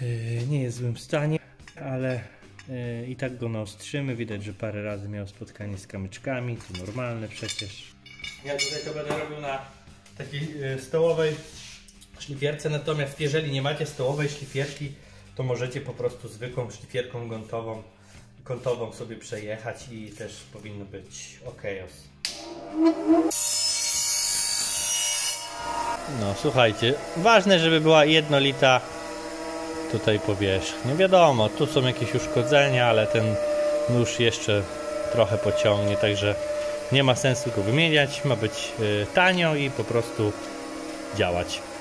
Nie jest w złym stanie, ale i tak go naostrzymy. Widać, że parę razy miał spotkanie z kamyczkami, to normalne przecież. Ja tutaj to będę robił na takiej stołowej szlifierce, natomiast jeżeli nie macie stołowej szlifierki, to możecie po prostu zwykłą szlifierką kątową sobie przejechać i też powinno być ok. No słuchajcie, ważne, żeby była jednolita tutaj powierzchnia. Wiadomo, tu są jakieś uszkodzenia, ale ten nóż jeszcze trochę pociągnie, także nie ma sensu go wymieniać. Ma być tanio i po prostu działać.